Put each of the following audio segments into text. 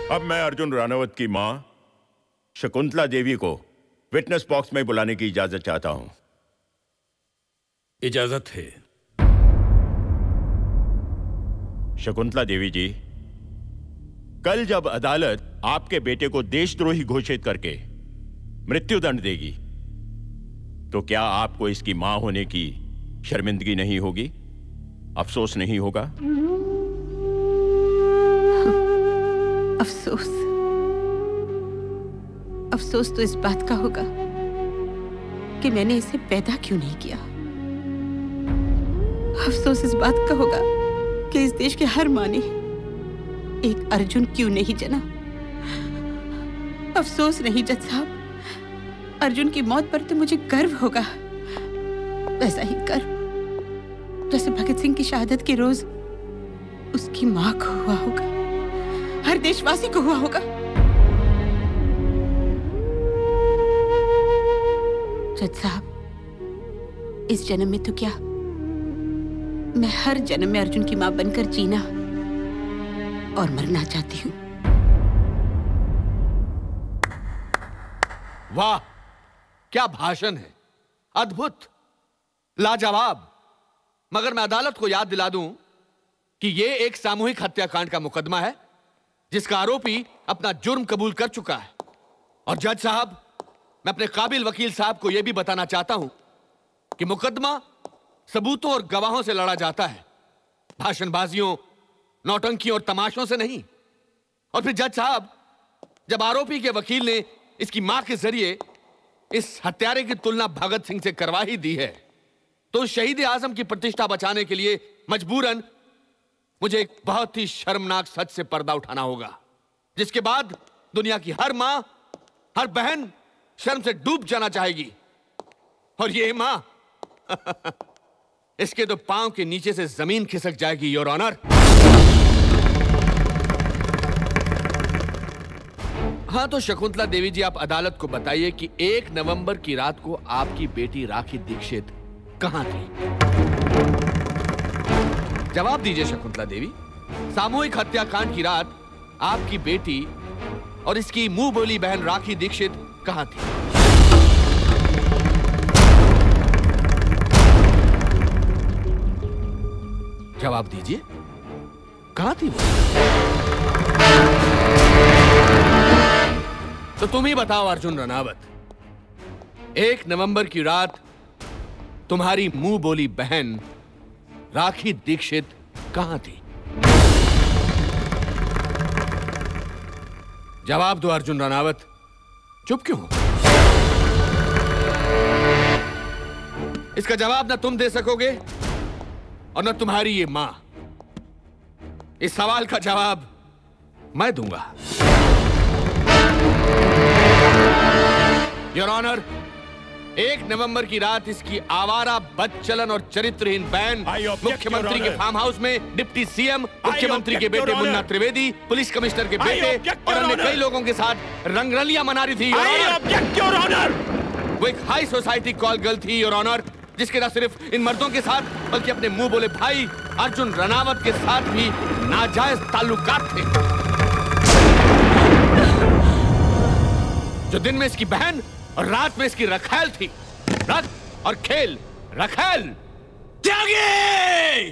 अब मैं अर्जुन राणावत की मां शकुंतला देवी को विटनेस बॉक्स में बुलाने की इजाजत चाहता हूं। इजाजत है। शकुंतला देवी जी, कल जब अदालत आपके बेटे को देशद्रोही घोषित करके मृत्युदंड देगी तो क्या आपको इसकी मां होने की शर्मिंदगी नहीं होगी, अफसोस नहीं होगा? अफसोस अफसोस तो इस बात का होगा कि मैंने इसे पैदा क्यों नहीं किया। अफसोस इस बात का होगा कि इस देश के हर मां ने एक अर्जुन क्यों नहीं जना। अफसोस नहीं जज साहब, अर्जुन की मौत पर तो मुझे गर्व होगा, वैसा ही गर्व जैसे भगत सिंह की शहादत के रोज उसकी मां को हुआ होगा, हर देशवासी को हुआ होगा। जज साहब, इस जन्म में तो क्या, मैं हर जन्म में अर्जुन की मां बनकर जीना और मरना चाहती हूं। वाह, क्या भाषण है, अद्भुत, लाजवाब। मगर मैं अदालत को याद दिला दूं कि यह एक सामूहिक हत्याकांड का मुकदमा है जिसका आरोपी अपना जुर्म कबूल कर चुका है। और जज साहब, मैं अपने काबिल वकील साहब को यह भी बताना चाहता हूं कि मुकदमा सबूतों और गवाहों से लड़ा जाता है, भाषणबाजियों, नौटंकियों और तमाशों से नहीं। और फिर जज साहब, जब आरोपी के वकील ने इसकी मां के जरिए इस हत्यारे की तुलना भगत सिंह से करवा ही दी है, तो शहीद आजम की प्रतिष्ठा बचाने के लिए मजबूरन मुझे एक बहुत ही शर्मनाक सच से पर्दा उठाना होगा, जिसके बाद दुनिया की हर मां, हर बहन शर्म से डूब जाना चाहेगी। और ये मां इसके तो पांव के नीचे से जमीन खिसक जाएगी, योर ऑनर। हाँ, तो शकुंतला देवी जी, आप अदालत को बताइए कि 1 नवंबर की रात को आपकी बेटी राखी दीक्षित कहां थी? जवाब दीजिए शकुंतला देवी। सामूहिक हत्याकांड की रात आपकी बेटी और इसकी मुंह बोली बहन राखी दीक्षित कहां थी? जवाब दीजिए, कहां थी वो? तो तुम ही बताओ अर्जुन राणावत, 1 नवंबर की रात तुम्हारी मुंह बोली बहन राखी दीक्षित कहां थी? जवाब दो अर्जुन राणावत, चुप क्यों हो? इसका जवाब ना तुम दे सकोगे और ना तुम्हारी ये मां। इस सवाल का जवाब मैं दूंगा। योर ऑनर, 1 नवंबर की रात इसकी आवारा, बदचलन और चरित्रहीन बहन मुख्यमंत्री के फार्म हाउस में डिप्टी सीएम, मुख्यमंत्री के बेटे मुन्ना त्रिवेदी, पुलिस कमिश्नर के बेटे और अन्य कई लोगों के साथ रंगरलियां मना रही थी। योर ऑनर, वो एक हाई सोसाइटी कॉल गर्ल थी योर ऑनर, जिसके न सिर्फ इन मर्दों के साथ बल्कि अपने मुंह बोले भाई अर्जुन राणावत के साथ भी नाजायज ताल्लुकात थे। जो दिन में इसकी बहन और रात में इसकी रखैल थी। रख और खेल, रखैल त्यागी।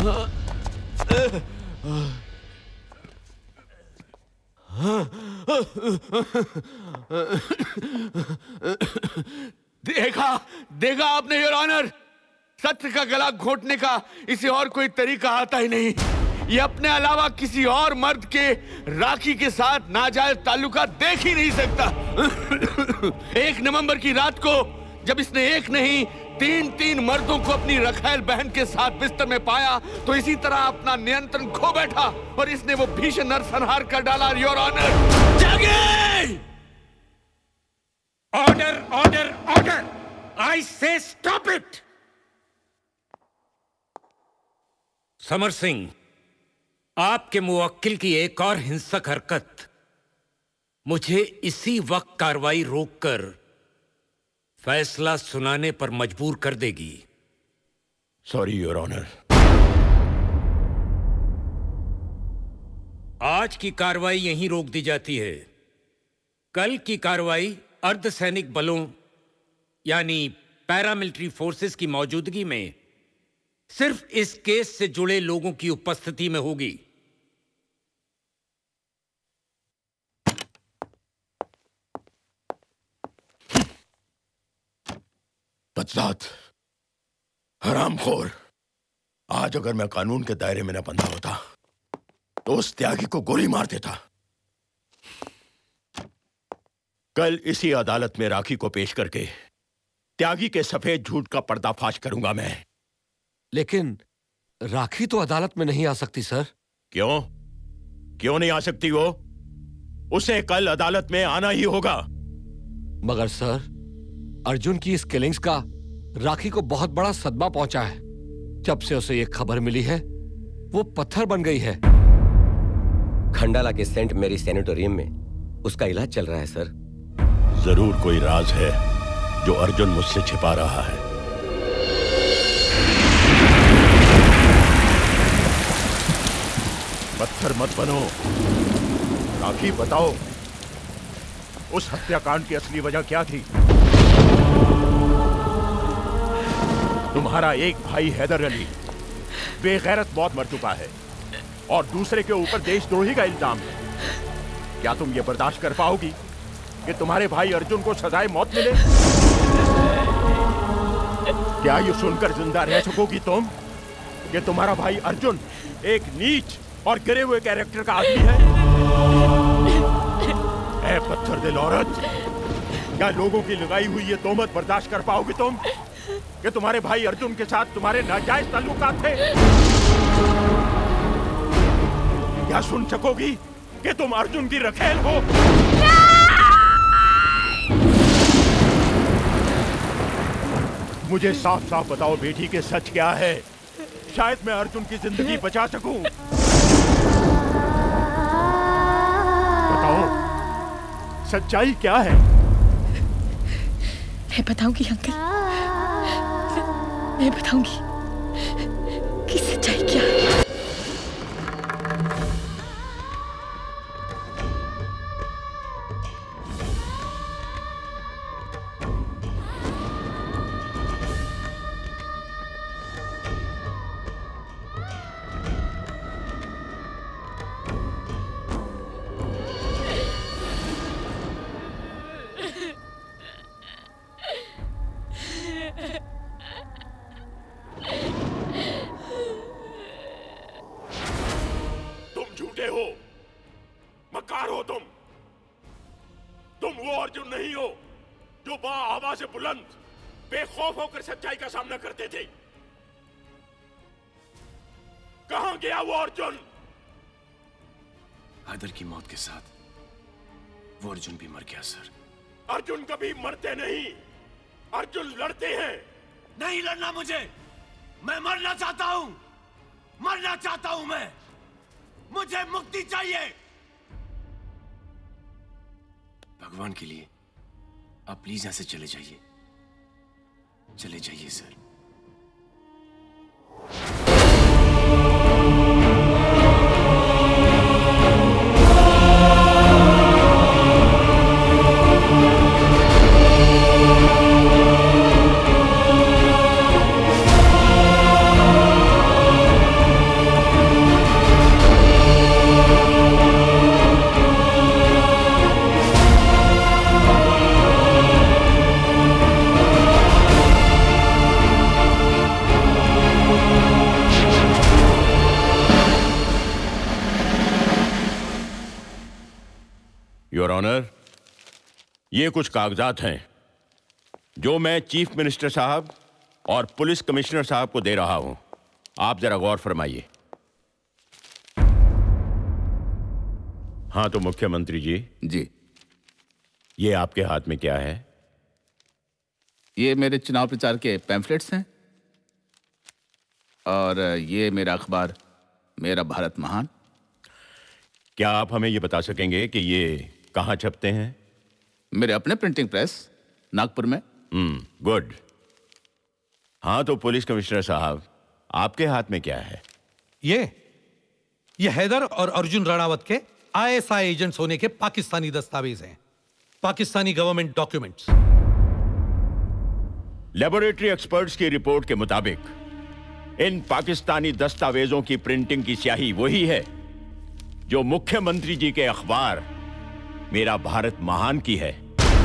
देखा देखा आपने योर ऑनर, सत्य का गला घोटने का इसे और कोई तरीका आता ही नहीं। ये अपने अलावा किसी और मर्द के राखी के साथ नाजायज ताल्लुका देख ही नहीं सकता। 1 नवंबर की रात को जब इसने एक नहीं 3 मर्दों को अपनी रखैल बहन के साथ बिस्तर में पाया तो इसी तरह अपना नियंत्रण खो बैठा और इसने वो भीषण नरसंहार कर डाला। योर ऑनर जागिए! Order order order! I say stop it! Samar Singh, आपके मुवक्किल की एक और हिंसक हरकत मुझे इसी वक्त कार्रवाई रोककर फैसला सुनाने पर मजबूर कर देगी। Sorry your honour. आज की कार्रवाई यहीं रोक दी जाती है। कल की कार्रवाई अर्धसैनिक बलों यानी पैरामिलिट्री फोर्सेस की मौजूदगी में सिर्फ इस केस से जुड़े लोगों की उपस्थिति में होगी। बदजात, हरामखोर, आज अगर मैं कानून के दायरे में न बंधा होता तो उस त्यागी को गोली मार देता। कल इसी अदालत में राखी को पेश करके त्यागी के सफेद झूठ का पर्दाफाश करूंगा मैं। लेकिन राखी तो अदालत में नहीं आ सकती सर। क्यों? क्यों नहीं आ सकती वो? उसे कल अदालत में आना ही होगा। मगर सर, अर्जुन की इस किलिंग्स का राखी को बहुत बड़ा सदमा पहुंचा है। जब से उसे ये खबर मिली है वो पत्थर बन गई है। खंडाला के सेंट मेरी सैनिटोरियम में उसका इलाज चल रहा है सर। जरूर कोई राज है जो अर्जुन मुझसे छिपा रहा है। पत्थर मत बनो। राखी, बताओ उस हत्याकांड की असली वजह क्या थी? तुम्हारा एक भाई हैदर अली बेगैरत मौत मर चुका है और दूसरे के ऊपर देशद्रोही का इल्जाम है। क्या तुम ये बर्दाश्त कर पाओगी कि तुम्हारे भाई अर्जुन को सजाए मौत मिले? क्या ये सुनकर जिंदा रह सकोगी तुम कि तुम्हारा भाई अर्जुन एक नीच और गिरे हुए कैरेक्टर का आदमी है? ऐ पत्थर दिल औरत, क्या लोगों की लगाई हुई ये तोहमत बर्दाश्त कर पाओगी तुम कि तुम्हारे भाई अर्जुन के साथ तुम्हारे नाजायज ताल्लुकात थे? क्या सुन सकोगी कि तुम अर्जुन की रखेल हो? मुझे साफ साफ बताओ बेटी के सच क्या है। शायद मैं अर्जुन की जिंदगी बचा सकूं। बताओ सच्चाई क्या है? मैं बताऊंगी अंकल, मैं बताऊंगी कि सच्चाई क्या है। बेखौफ होकर सच्चाई का सामना करते थे। कहां गया वो अर्जुन? हैदर की मौत के साथ वो अर्जुन भी मर गया सर। अर्जुन कभी मरते नहीं, अर्जुन लड़ते हैं। नहीं लड़ना मुझे, मैं मरना चाहता हूं, मरना चाहता हूं मैं। मुझे मुक्ति चाहिए। भगवान के लिए आप प्लीज यहां से चले जाइए, चले जाइए सर। ऑनर, ये कुछ कागजात हैं जो मैं चीफ मिनिस्टर साहब और पुलिस कमिश्नर साहब को दे रहा हूं। आप जरा गौर फरमाइए। हाँ तो मुख्यमंत्री जी। जी। ये आपके हाथ में क्या है? ये मेरे चुनाव प्रचार के पैम्फलेट्स हैं और ये मेरा अखबार मेरा भारत महान। क्या आप हमें ये बता सकेंगे कि ये कहाँ छपते हैं? मेरे अपने प्रिंटिंग प्रेस नागपुर में। गुड। हाँ तो पुलिस कमिश्नर साहब, आपके हाथ में क्या है? ये हैदर और अर्जुन राणावत के आईएसआई एजेंट्स होने के पाकिस्तानी दस्तावेज हैं, Pakistani government documents. Laboratory experts की रिपोर्ट के मुताबिक इन पाकिस्तानी दस्तावेजों की प्रिंटिंग की स्याही वही है जो मुख्यमंत्री जी के अखबार मेरा भारत महान की है।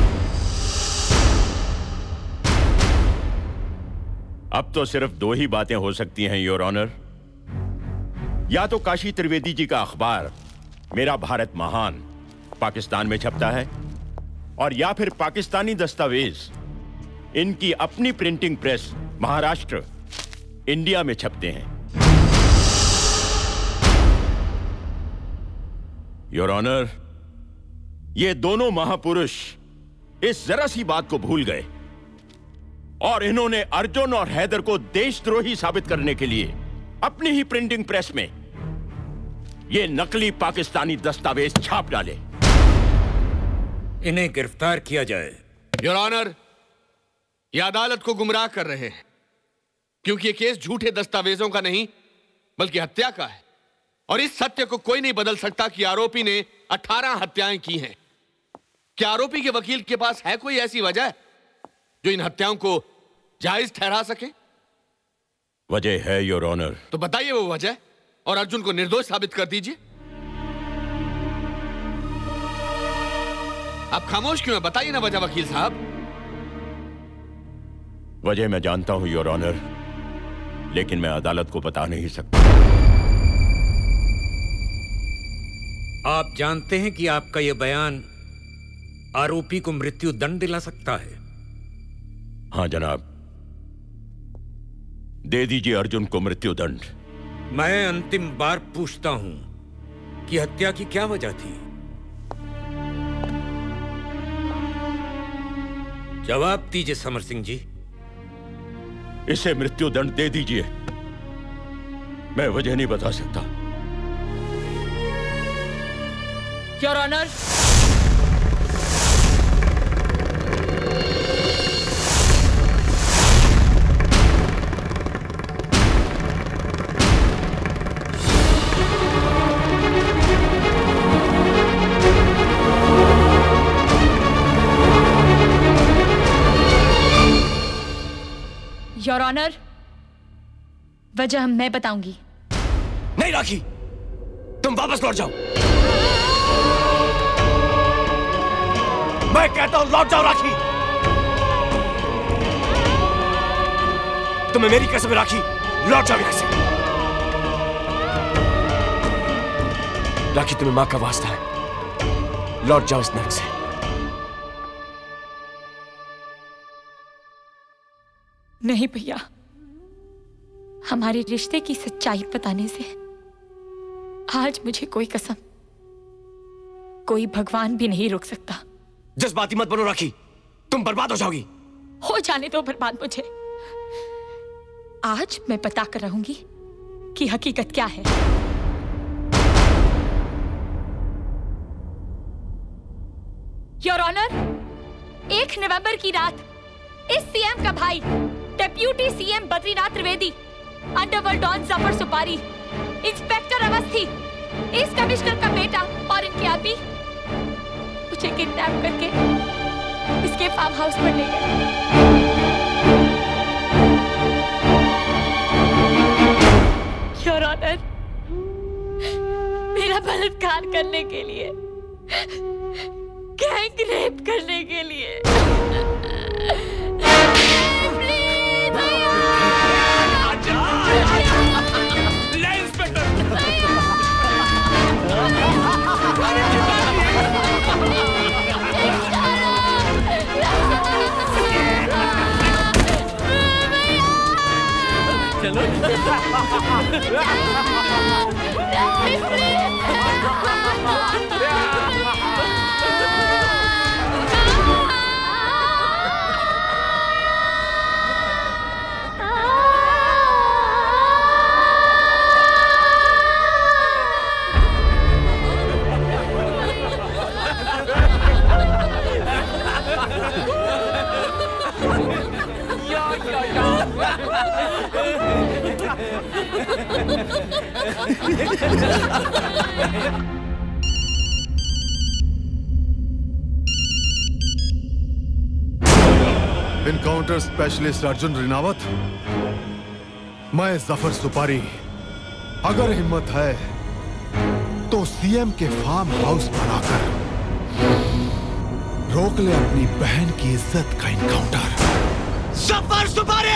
अब तो सिर्फ दो ही बातें हो सकती हैं योर ऑनर। या तो काशी त्रिवेदी जी का अखबार मेरा भारत महान पाकिस्तान में छपता है, और या फिर पाकिस्तानी दस्तावेज इनकी अपनी प्रिंटिंग प्रेस महाराष्ट्र इंडिया में छपते हैं। योर ऑनर, ये दोनों महापुरुष इस जरा सी बात को भूल गए और इन्होंने अर्जुन और हैदर को देशद्रोही साबित करने के लिए अपनी ही प्रिंटिंग प्रेस में ये नकली पाकिस्तानी दस्तावेज छाप डाले। इन्हें गिरफ्तार किया जाए। योर ऑनर, ये अदालत को गुमराह कर रहे हैं क्योंकि ये केस झूठे दस्तावेजों का नहीं बल्कि हत्या का है, और इस सत्य को कोई नहीं बदल सकता कि आरोपी ने 18 हत्याएं की हैं। क्या आरोपी के वकील के पास है कोई ऐसी वजह जो इन हत्याओं को जायज ठहरा सके? वजह है योर ऑनर। तो बताइए वो वजह, और अर्जुन को निर्दोष साबित कर दीजिए। आप खामोश क्यों हैं? बताइए ना वजह वकील साहब। वजह मैं जानता हूं योर ऑनर, लेकिन मैं अदालत को बता नहीं सकता। आप जानते हैं कि आपका यह बयान आरोपी को मृत्यु दंड दिला सकता है। हाँ जनाब, दे दीजिए अर्जुन को मृत्यु दंड। मैं अंतिम बार पूछता हूं कि हत्या की क्या वजह थी? जवाब दीजिए समर सिंह जी। इसे मृत्यु दंड दे दीजिए। मैं वजह नहीं बता सकता। योर ऑनर, योर ऑनर, वजह मैं बताऊंगी। नहीं राखी, तुम वापस लौट जाओ। मैं कहता हूं लौट जाओ राखी। तुम्हें मेरी कसम राखी, लौट जाओ यहां से। राखी, तुम्हें मां का वास्ता है, लौट जाओ इस नरक से। नहीं भैया, हमारे रिश्ते की सच्चाई बताने से आज मुझे कोई कसम, कोई भगवान भी नहीं रोक सकता। जज्बाती मत बनो राखी, तुम बर्बाद हो जाओगी। हो जाने दो बर्बाद मुझे। आज मैं बता कर रहूंगी कि हकीकत क्या है। योर ऑनर, 1 नवंबर की रात इस सीएम का भाई deputy CM Badrinath Trivedi, underworld don Zafar Supari, inspector Awasthi, इस कमिश्नर का बेटा और इनके आदमी मुझे किडनैप करके इसके फार्म हाउस पर ले गए। योर ऑनर, मेरा बलात्कार करने के लिए, गैंग रेप करने के लिए। Inspector encounter specialist Arjun Rinawat, मैं जफर सुपारी। अगर हिम्मत है तो सीएम के फार्म हाउस बनाकर रोक ले अपनी बहन की इज्जत का इनकाउंटर। जफर सुपारी!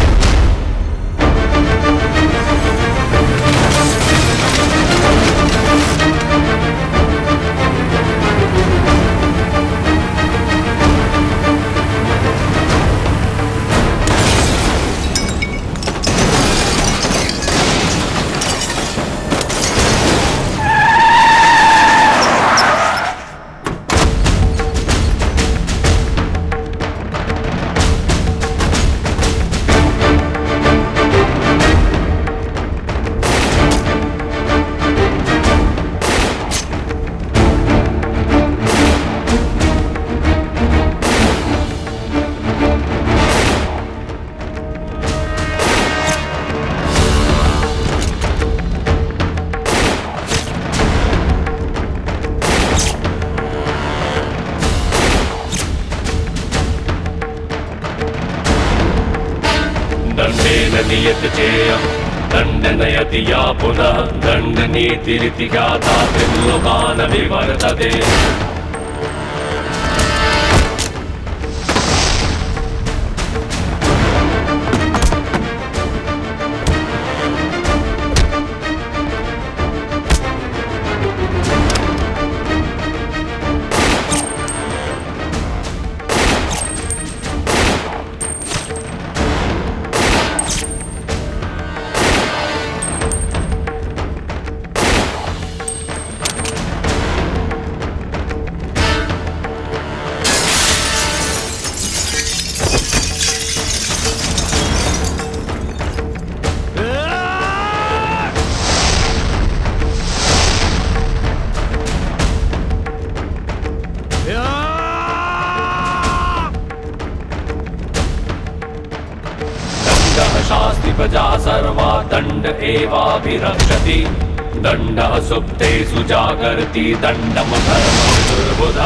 दंडनयति या पुनः दंडनीतिरिति ख्याता त्रिलोकान् विवर्तते। दंड एवाभिरक्षति दंडः सुप्तेषु जागर्ति दंडम् धर्मं दुर्बुधा।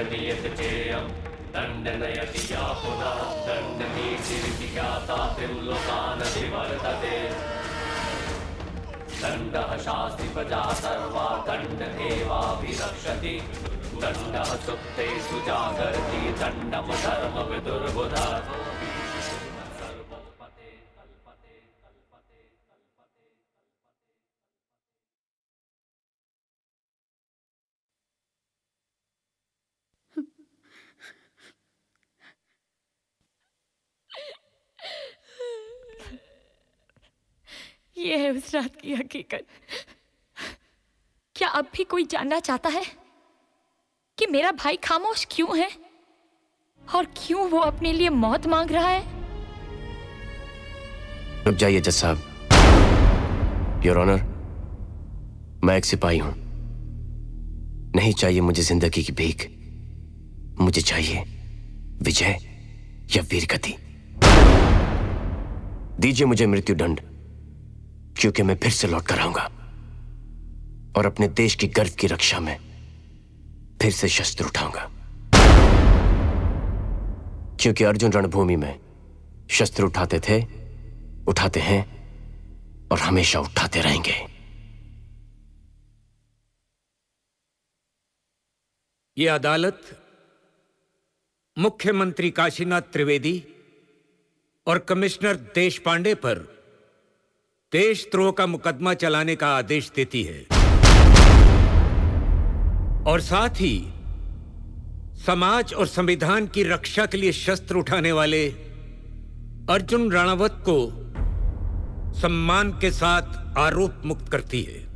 दण्डनीयत चेयं दण्डनयति या पुनः दण्डनीतिरिति ख्याता त्रिलोकान् विवर्तते दण्डः शास्ति प्रजा सर्वा दण्ड एवाभिरक्षति दण्डः सुप्तेषु जागर्ति दण्डं धर्मविदुर्बुधा ये है उस रात की हकीकत। क्या अब भी कोई जानना चाहता है कि मेरा भाई खामोश क्यों है और क्यों वो अपने लिए मौत मांग रहा है? रुक जाइए जज साहब। योर ऑनर, मैं एक सिपाही हूं। नहीं चाहिए मुझे जिंदगी की भीख, मुझे चाहिए विजय या वीरगति। दीजिए मुझे मृत्युदंड, क्योंकि मैं फिर से लौट कर आऊंगा और अपने देश की गर्व की रक्षा में फिर से शस्त्र उठाऊंगा, क्योंकि अर्जुन रणभूमि में शस्त्र उठाते थे, उठाते हैं और हमेशा उठाते रहेंगे। ये अदालत मुख्यमंत्री काशीनाथ त्रिवेदी और कमिश्नर देशपांडे पर देशद्रोह का मुकदमा चलाने का आदेश देती है और साथ ही समाज और संविधान की रक्षा के लिए शस्त्र उठाने वाले अर्जुन राणावत को सम्मान के साथ आरोप मुक्त करती है।